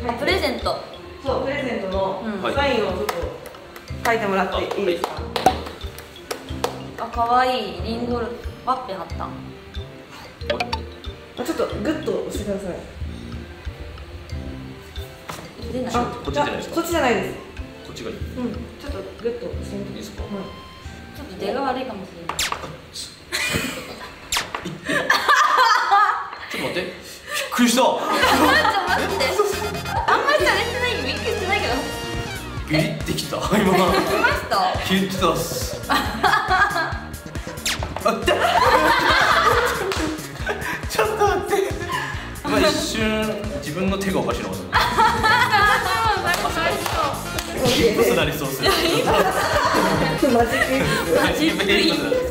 プレゼント。 そう、プレゼントのサインをちょっと書いてもらっていいですか。 あ、可愛いリンゴワッペン貼った。 ちょっとグッと押してください。 出ない。 こっちじゃないですか。 そっちじゃないです。 こっちがいい。 ちょっとグッと押してみていいですか。 ちょっと出が悪いかもしれない。 ちょっと待って。びっくりした。 ちょっと待って。あんまりされてないよ。びっくりしてないけど。 ビリってきた。今。 来ました。 聞いてたっす。あった。ちょっと待って。今一瞬自分の手がおかしいのかと思った。ヒップスなりそうっすよ。 マジック。 マジックイン。